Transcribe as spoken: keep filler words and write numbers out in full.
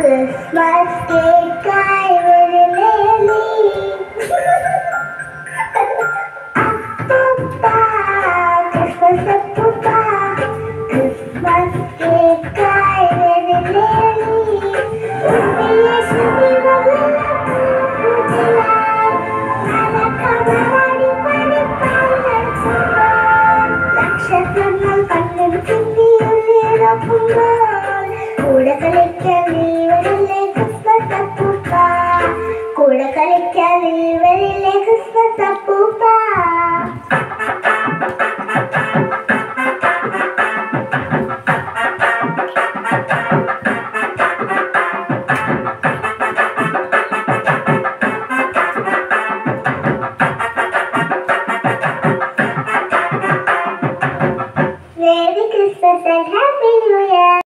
Christmas cake I very nearly. Appupa, Christmas appupa, Christmas cake I very nearly. Yes, we will നക്ഷത്രങ്ങൾ കണ്ണിൽ ചിന്തിയുള്ളിറപ്പുമ്പോൾ കൂടെ കളിക്കാൻ നീ വരില്ലേ ക്രിസ്മസ് അപ്പൂപ്പ, കൂടെ കളിക്കാൻ നീ വരില്ലേ ക്രിസ്മസ് അപ്പൂപ്പ. Merry Christmas and Happy New Year.